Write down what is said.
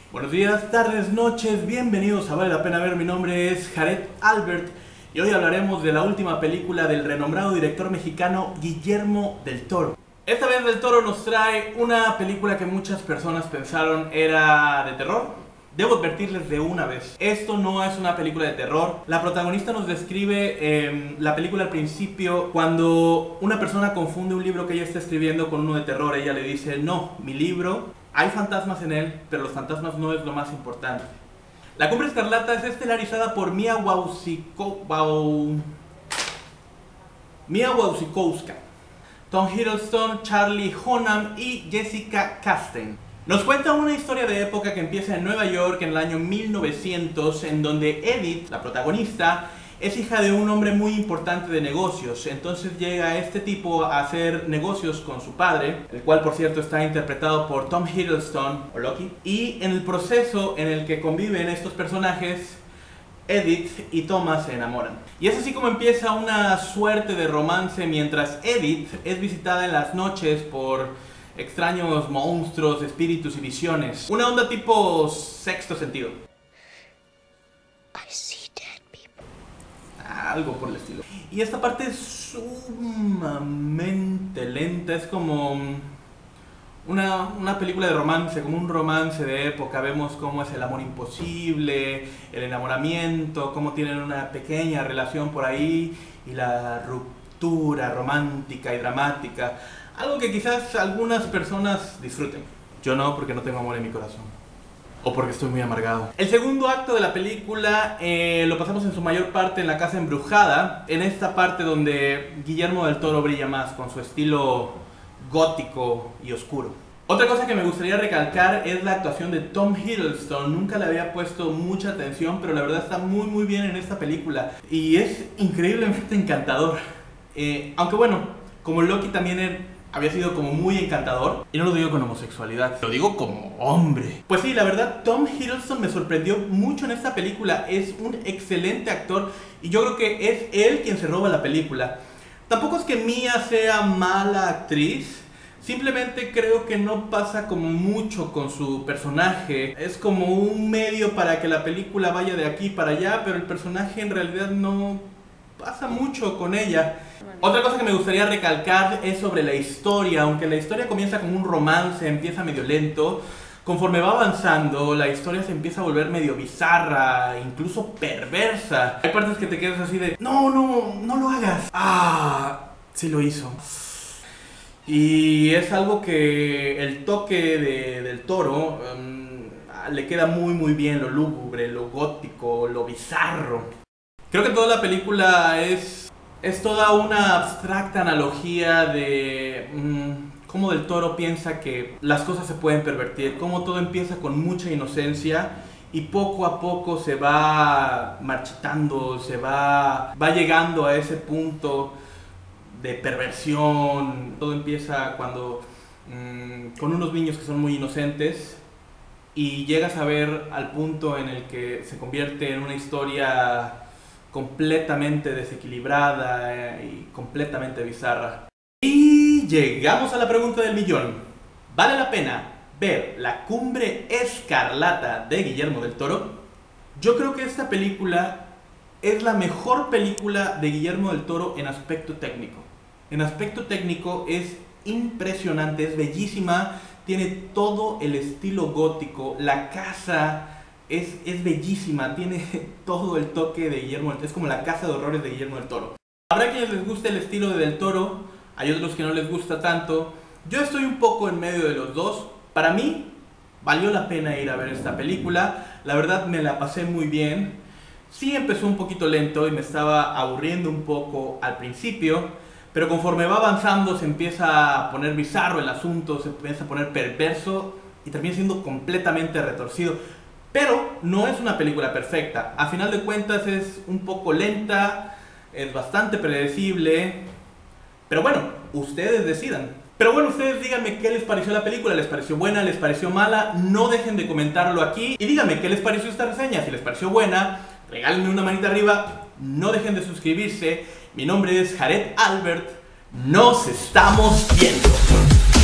Buenos días, tardes, noches, bienvenidos a Vale la Pena Ver. Mi nombre es Jared Albert y hoy hablaremos de la última película del renombrado director mexicano Guillermo del Toro. Esta vez Del Toro nos trae una película que muchas personas pensaron era de terror. Debo advertirles de una vez, esto no es una película de terror. La protagonista nos describe la película al principio cuando una persona confunde un libro que ella está escribiendo con uno de terror. Ella le dice, no, mi libro, hay fantasmas en él, pero los fantasmas no es lo más importante. La Cumbre Escarlata es estelarizada por Mia Wasikowska, Tom Hiddleston, Charlie Hunnam y Jessica Chastain. Nos cuenta una historia de época que empieza en Nueva York en el año 1900, en donde Edith, la protagonista, es hija de un hombre muy importante de negocios. Entonces llega este tipo a hacer negocios con su padre, el cual por cierto está interpretado por Tom Hiddleston, o Loki. Y en el proceso en el que conviven estos personajes, Edith y Thomas se enamoran. Y es así como empieza una suerte de romance mientras Edith es visitada en las noches por extraños monstruos, espíritus y visiones. Una onda tipo Sexto Sentido. I see dead people. Algo por el estilo. Y esta parte es sumamente lenta. Es como una película de romance, como un romance de época. Vemos cómo es el amor imposible, el enamoramiento, cómo tienen una pequeña relación por ahí y la ruptura romántica y dramática. Algo que quizás algunas personas disfruten. Yo no, porque no tengo amor en mi corazón. O porque estoy muy amargado. El segundo acto de la película lo pasamos en su mayor parte en la casa embrujada. En esta parte donde Guillermo del Toro brilla más con su estilo gótico y oscuro. Otra cosa que me gustaría recalcar es la actuación de Tom Hiddleston. Nunca le había puesto mucha atención, pero la verdad está muy bien en esta película. Y es increíblemente encantador. Aunque bueno, como Loki también había sido como muy encantador. Y no lo digo con homosexualidad, lo digo como hombre. Pues sí, la verdad, Tom Hiddleston me sorprendió mucho en esta película. Es un excelente actor y yo creo que es él quien se roba la película. Tampoco es que Mia sea mala actriz, simplemente creo que no pasa como mucho con su personaje. Es como un medio para que la película vaya de aquí para allá, pero el personaje en realidad no pasa mucho con ella. Otra cosa que me gustaría recalcar es sobre la historia. Aunque la historia comienza como un romance, empieza medio lento, conforme va avanzando, la historia se empieza a volver medio bizarra, incluso perversa. Hay partes que te quedas así de, no lo hagas. Ah, sí lo hizo. Y es algo que el toque del Toro le queda muy bien, lo lúgubre, lo gótico, lo bizarro. Creo que toda la película es toda una abstracta analogía de cómo Del Toro piensa que las cosas se pueden pervertir, cómo todo empieza con mucha inocencia y poco a poco se va marchitando, va llegando a ese punto de perversión. Todo empieza cuando con unos niños que son muy inocentes y llegas a ver al punto en el que se convierte en una historia completamente desequilibrada y completamente bizarra. Y llegamos a la pregunta del millón. ¿Vale la pena ver La Cumbre Escarlata de Guillermo del Toro? Yo creo que esta película es la mejor película de Guillermo del Toro en aspecto técnico. En aspecto técnico es impresionante, es bellísima, tiene todo el estilo gótico, la casa es bellísima, tiene todo el toque de Guillermo del Toro, es como la casa de horrores de Guillermo del Toro. Habrá quienes les guste el estilo de Del Toro, hay otros que no les gusta tanto. Yo estoy un poco en medio de los dos. Para mí, valió la pena ir a ver esta película, la verdad me la pasé muy bien. Sí empezó un poquito lento y me estaba aburriendo un poco al principio, pero conforme va avanzando se empieza a poner bizarro el asunto, se empieza a poner perverso y termina siendo completamente retorcido. Pero no es una película perfecta, a final de cuentas es un poco lenta, es bastante predecible, pero bueno, ustedes decidan. Pero bueno, ustedes díganme qué les pareció la película, ¿les pareció buena, les pareció mala? No dejen de comentarlo aquí y díganme qué les pareció esta reseña. Si les pareció buena, regálenme una manita arriba, no dejen de suscribirse. Mi nombre es Jared Albert, nos estamos viendo.